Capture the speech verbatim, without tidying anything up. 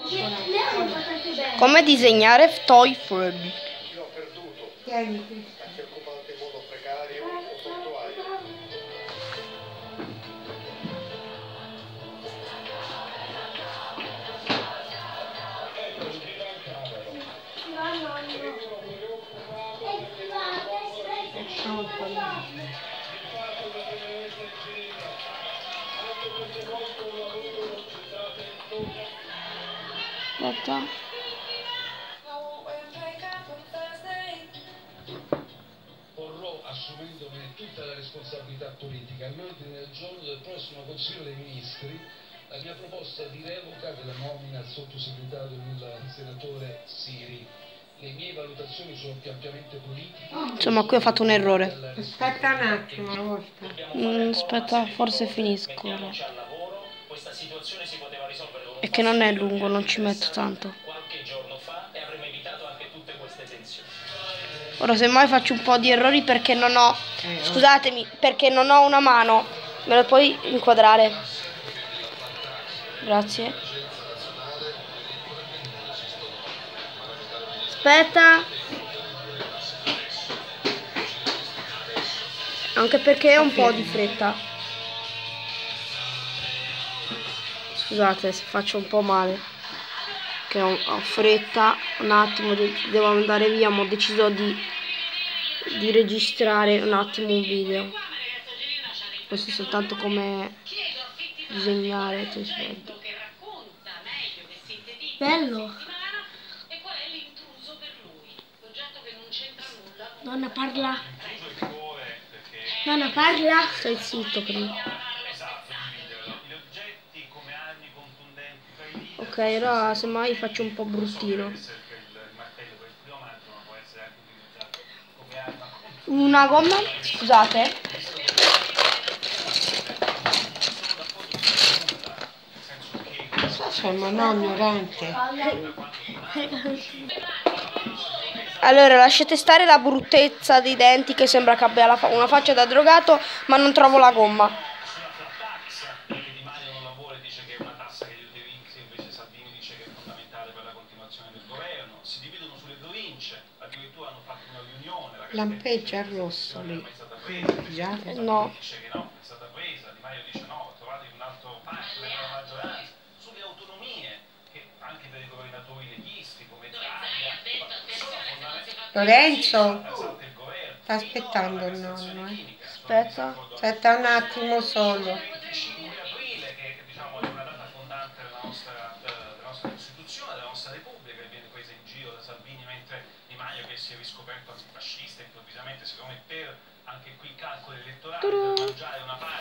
Come disegnare toy Furby. Tieni. Aspetta. Porrò, assumendomene tutta la responsabilità politica, all'ordine del giorno del prossimo Consiglio dei Ministri la mia proposta di revoca della nomina al sottosegretario del senatore Siri. Le mie valutazioni sono più ampiamente politiche. Insomma, qui ho fatto un errore. Aspetta un attimo, una volta. Mm, aspetta, forse finisco. E che non è lungo, non ci metto tanto. Ora semmai faccio un po' di errori perché non ho... Scusatemi, perché non ho una mano. Me lo puoi inquadrare? Grazie. Aspetta. Anche perché ho un po' di fretta. Scusate se faccio un po' male. Che ho, ho fretta. Un attimo, devo andare via, ma ho deciso di, di registrare un attimo un video. Questo è soltanto come disegnare. Bello. Nonna parla. Nonna parla. Stai zitto prima. Ok, ora semmai faccio un po' bruttino. Una gomma, scusate. Sono un ignorante. Allora, lasciate stare la bruttezza dei denti che sembra che abbia la fa una faccia da drogato, ma non trovo la gomma. Lampeggia il rosso lì. Già? No. Lorenzo, sta aspettando il nonno, eh. Aspetta. Aspetta un attimo solo. Si è riscoperto antifascista improvvisamente, siccome per anche qui calcoli elettorali per mangiare una